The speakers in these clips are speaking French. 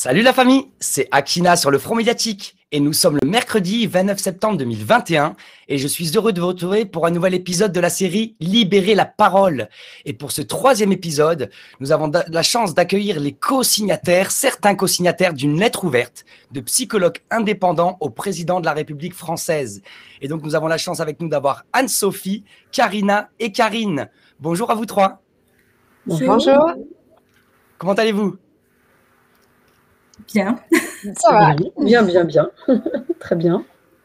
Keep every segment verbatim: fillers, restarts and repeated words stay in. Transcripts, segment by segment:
Salut la famille, c'est Akina sur le Front Médiatique et nous sommes le mercredi vingt-neuf septembre deux mille vingt et un et je suis heureux de vous retrouver pour un nouvel épisode de la série Libérer la parole. Et pour ce troisième épisode, nous avons la chance d'accueillir les co-signataires, certains co-signataires d'une lettre ouverte de psychologues indépendants au président de la République française. Et donc nous avons la chance avec nous d'avoir Anne-Sophie, Karina et Karine. Bonjour à vous trois. Bonjour. Comment allez-vous ? Bien. Ça va. Bien, bien, bien. Très bien.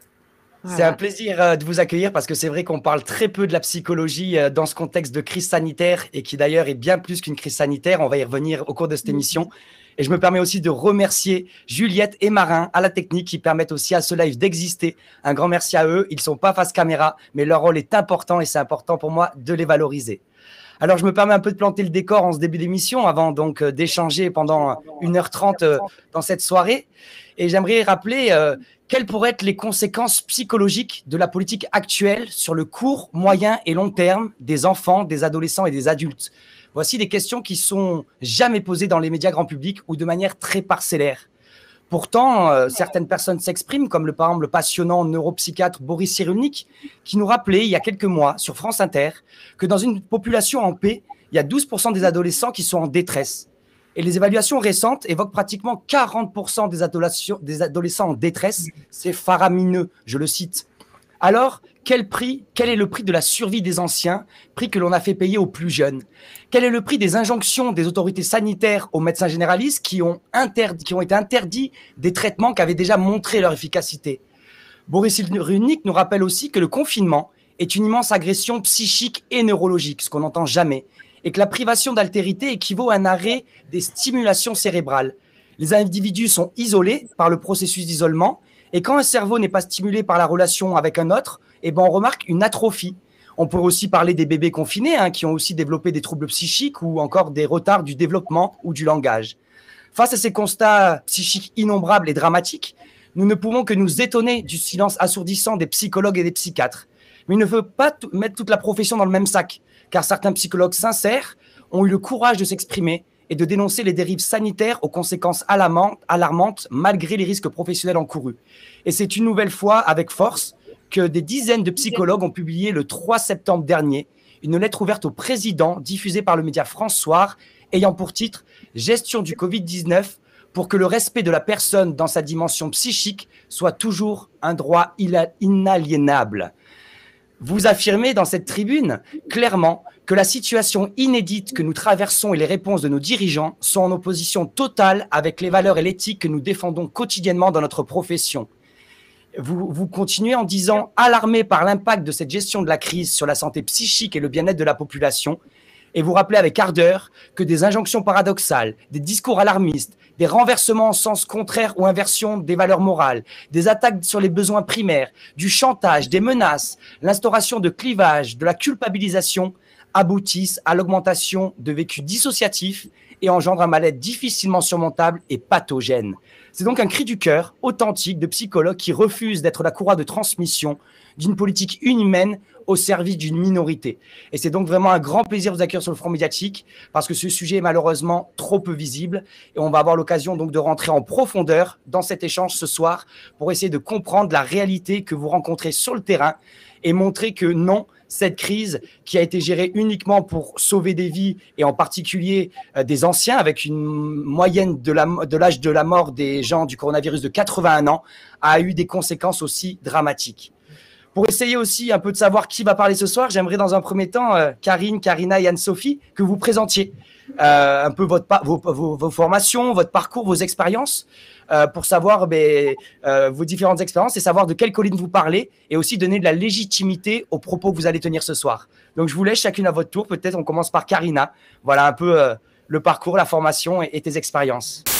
C'est un plaisir de vous accueillir parce que c'est vrai qu'on parle très peu de la psychologie dans ce contexte de crise sanitaire et qui d'ailleurs est bien plus qu'une crise sanitaire. On va y revenir au cours de cette émission. Et je me permets aussi de remercier Juliette et Marin à la technique qui permettent aussi à ce live d'exister. Un grand merci à eux. Ils ne sont pas face caméra, mais leur rôle est important et c'est important pour moi de les valoriser. Alors, je me permets un peu de planter le décor en ce début d'émission avant donc euh, d'échanger pendant une heure trente euh, dans cette soirée. Et j'aimerais rappeler euh, quelles pourraient être les conséquences psychologiques de la politique actuelle sur le court, moyen et long terme des enfants, des adolescents et des adultes. Voici des questions qui sont jamais posées dans les médias grand public ou de manière très parcellaire. Pourtant, euh, certaines personnes s'expriment, comme le, par exemple le passionnant neuropsychiatre Boris Cyrulnik, qui nous rappelait il y a quelques mois sur France Inter que dans une population en paix, il y a douze pour cent des adolescents qui sont en détresse. Et les évaluations récentes évoquent pratiquement quarante pour cent des, des adolescents en détresse. C'est faramineux, je le cite. Alors, quel prix, quel est le prix de la survie des anciens, prix que l'on a fait payer aux plus jeunes? Quel est le prix des injonctions des autorités sanitaires aux médecins généralistes qui ont, interdit, qui ont été interdits des traitements qui avaient déjà montré leur efficacité? Boris Cyrulnik nous rappelle aussi que le confinement est une immense agression psychique et neurologique, ce qu'on n'entend jamais, et que la privation d'altérité équivaut à un arrêt des stimulations cérébrales. Les individus sont isolés par le processus d'isolement, et quand un cerveau n'est pas stimulé par la relation avec un autre, eh ben on remarque une atrophie. On pourrait aussi parler des bébés confinés hein, qui ont aussi développé des troubles psychiques ou encore des retards du développement ou du langage. Face à ces constats psychiques innombrables et dramatiques, nous ne pouvons que nous étonner du silence assourdissant des psychologues et des psychiatres. Mais il ne faut pas t- mettre toute la profession dans le même sac, car certains psychologues sincères ont eu le courage de s'exprimer et de dénoncer les dérives sanitaires aux conséquences alarmantes, alarmantes malgré les risques professionnels encourus. Et c'est une nouvelle fois avec force que des dizaines de psychologues ont publié le trois septembre dernier une lettre ouverte au président diffusée par le média France Soir ayant pour titre « Gestion du covid dix-neuf pour que le respect de la personne dans sa dimension psychique soit toujours un droit inaliénable ». Vous affirmez dans cette tribune clairement que la situation inédite que nous traversons et les réponses de nos dirigeants sont en opposition totale avec les valeurs et l'éthique que nous défendons quotidiennement dans notre profession. Vous, vous continuez en disant « alarmé par l'impact de cette gestion de la crise sur la santé psychique et le bien-être de la population », et vous rappelez avec ardeur que des injonctions paradoxales, des discours alarmistes, des renversements en sens contraire ou inversion des valeurs morales, des attaques sur les besoins primaires, du chantage, des menaces, l'instauration de clivages, de la culpabilisation aboutissent à l'augmentation de vécus dissociatifs et engendrent un mal-être difficilement surmontable et pathogène. C'est donc un cri du cœur authentique de psychologues qui refusent d'être la courroie de transmission d'une politique inhumaine au service d'une minorité. Et c'est donc vraiment un grand plaisir de vous accueillir sur le Front Médiatique parce que ce sujet est malheureusement trop peu visible et on va avoir l'occasion donc de rentrer en profondeur dans cet échange ce soir pour essayer de comprendre la réalité que vous rencontrez sur le terrain et montrer que non, cette crise qui a été gérée uniquement pour sauver des vies et en particulier euh, des anciens avec une moyenne de, la, de l'âge de la mort des gens du coronavirus de quatre-vingt-un ans a eu des conséquences aussi dramatiques. Pour essayer aussi un peu de savoir qui va parler ce soir, j'aimerais dans un premier temps, euh, Karine, Karina et Anne-Sophie, que vous présentiez euh, un peu votre, vos, vos, vos formations, votre parcours, vos expériences, euh, pour savoir ben, euh, vos différentes expériences et savoir de quelle colline vous parlez et aussi donner de la légitimité aux propos que vous allez tenir ce soir. Donc je vous laisse chacune à votre tour, peut-être on commence par Karina. Voilà un peu euh, le parcours, la formation et, et tes expériences.